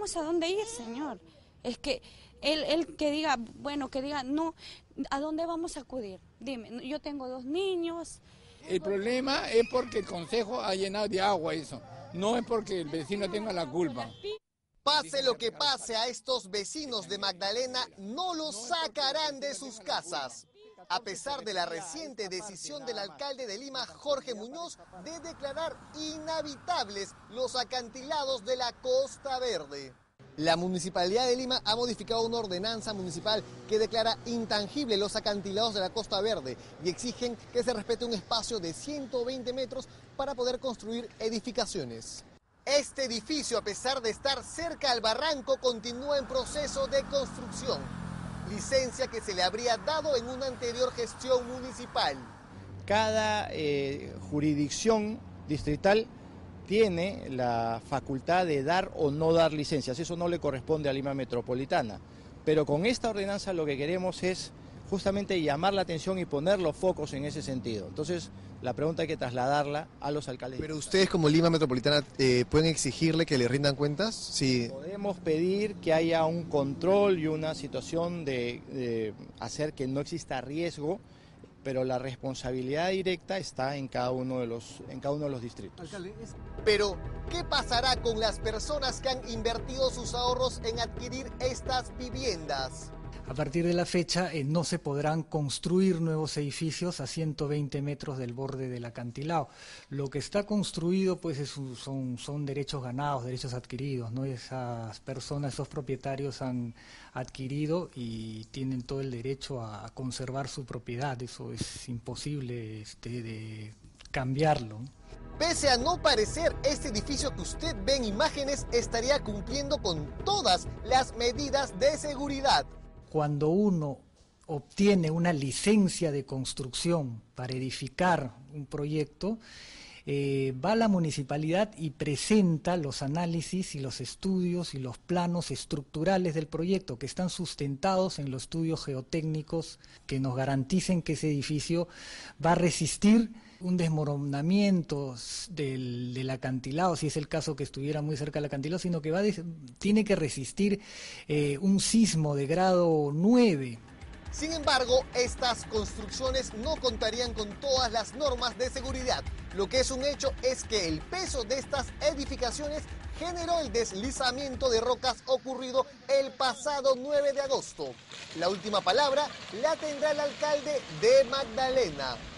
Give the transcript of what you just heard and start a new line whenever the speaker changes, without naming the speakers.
tenemos a dónde ir, señor. Es que él que diga, bueno, que diga, no, ¿a dónde vamos a acudir? Dime, yo tengo 2 niños.
El problema es porque el Consejo ha llenado de agua eso, no es porque el vecino tenga la culpa.
Pase lo que pase, a estos vecinos de Magdalena no los sacarán de sus casas. A pesar de la reciente decisión del alcalde de Lima, Jorge Muñoz, de declarar inhabitables los acantilados de la Costa Verde. La Municipalidad de Lima ha modificado una ordenanza municipal que declara intangible los acantilados de la Costa Verde y exigen que se respete un espacio de 120 metros para poder construir edificaciones. Este edificio, a pesar de estar cerca al barranco, continúa en proceso de construcción. Licencia que se le habría dado en una anterior gestión municipal.
Cada jurisdicción distrital tiene la facultad de dar o no dar licencias, eso no le corresponde a Lima Metropolitana. Pero con esta ordenanza lo que queremos es justamente llamar la atención y poner los focos en ese sentido. Entonces, la pregunta hay que trasladarla a los alcaldes.
Pero ustedes como Lima Metropolitana, ¿pueden exigirle que le rindan cuentas? Sí.
Podemos pedir que haya un control y una situación de hacer que no exista riesgo, pero la responsabilidad directa está en cada uno de los distritos.
Pero, ¿qué pasará con las personas que han invertido sus ahorros en adquirir estas viviendas?
A partir de la fecha no se podrán construir nuevos edificios a 120 metros del borde del acantilado. Lo que está construido pues son derechos ganados, derechos adquiridos, ¿no? Esas personas, esos propietarios han adquirido y tienen todo el derecho a conservar su propiedad. Eso es imposible de cambiarlo.
Pese a no parecer, este edificio que usted ve en imágenes estaría cumpliendo con todas las medidas de seguridad.
Cuando uno obtiene una licencia de construcción para edificar un proyecto, va a la municipalidad y presenta los análisis y los estudios y los planos estructurales del proyecto que están sustentados en los estudios geotécnicos que nos garanticen que ese edificio va a resistir un desmoronamiento del acantilado, si es el caso que estuviera muy cerca del acantilado, sino que tiene que resistir un sismo de grado 9.
Sin embargo, estas construcciones no contarían con todas las normas de seguridad. Lo que es un hecho es que el peso de estas edificaciones generó el deslizamiento de rocas ocurrido el pasado 9 de agosto. La última palabra la tendrá el alcalde de Magdalena.